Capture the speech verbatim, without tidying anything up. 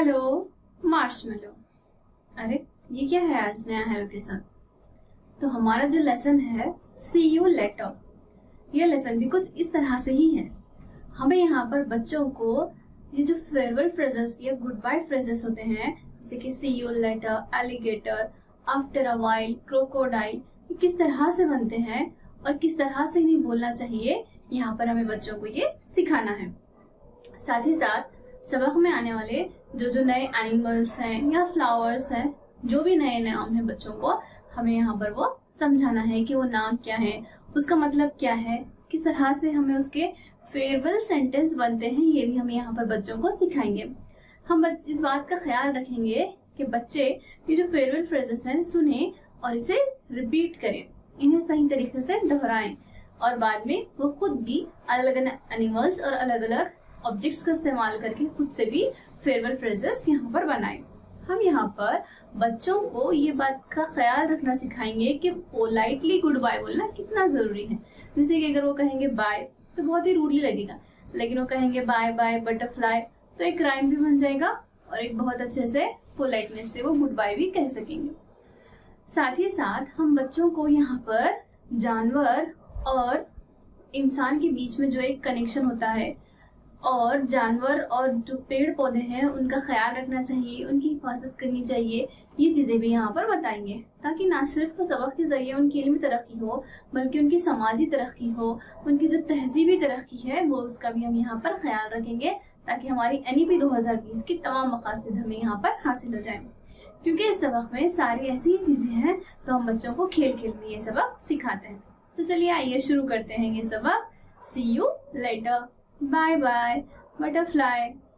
Hello marshmallow. अरे ये क्या है आज नया है लेसन? तो हमारा जो लेसन है सी यू लेटर, ये लेसन भी कुछ इस तरह से ही है। हमें यहाँ पर बच्चों को ये जो फेयरवेल फ्रेजेस या गुड बाय फ्रेजेस होते हैं, जैसे कि see you later, alligator, after a while, crocodile, ये किस तरह से बनते हैं और किस तरह से इन्हें बोलना चाहिए, यहाँ पर हमें बच्चों को ये सिखाना है। साथ ही साथ सबक में आने वाले जो जो नए एनिमल्स हैं या फ्लावर्स हैं, जो भी नए नाम है बच्चों को हमें यहाँ पर वो समझाना है कि वो नाम क्या है, उसका मतलब क्या है, किस तरह से हमें उसके फेयरवेल सेंटेंस बनते हैं, ये भी हम यहाँ पर बच्चों को सिखाएंगे। हम इस बात का ख्याल रखेंगे कि बच्चे ये जो फेयरवेल फ्रेजेस हैं सुने और इसे रिपीट करें, इन्हें सही तरीके से दोहराएं और बाद में वो खुद भी अलग अलग एनिमल्स और अलग अलग ऑब्जेक्ट्स का इस्तेमाल करके खुद से भी फेयरवेल फ्रेजेस यहाँ पर बनाएं। हम यहाँ पर बच्चों को ये बात का ख्याल रखना सिखाएंगे कि पोलाइटली गुड बाय बोलना कितना जरूरी है। जैसे कि अगर वो कहेंगे बाय तो बहुत ही रूडली लगेगा, लेकिन वो कहेंगे बाय बाय बटरफ्लाई तो एक राइम भी बन जाएगा और एक बहुत अच्छे से पोलाइटनेस से वो गुड बाय भी कह सकेंगे। साथ ही साथ हम बच्चों को यहाँ पर जानवर और इंसान के बीच में जो एक कनेक्शन होता है और जानवर और जो पेड़ पौधे हैं उनका ख्याल रखना चाहिए, उनकी हिफाजत करनी चाहिए, ये चीजें भी यहाँ पर बताएंगे, ताकि ना सिर्फ सबक के जरिए उनकी इल्मी तरक्की हो बल्कि उनकी समाजी तरक्की हो, उनकी जो तहजीबी तरक्की है वो उसका भी हम यहाँ पर ख्याल रखेंगे, ताकि हमारी एन ई पी दो हजार बीस की तमाम मकासद हमें यहाँ पर हासिल हो जाए। क्योंकि इस सबक में सारी ऐसी ही चीजें हैं तो हम बच्चों को खेल खेल में ये सबक सिखाते हैं। तो चलिए आइए शुरू करते हैं ये सबक। See you later, bye bye butterfly.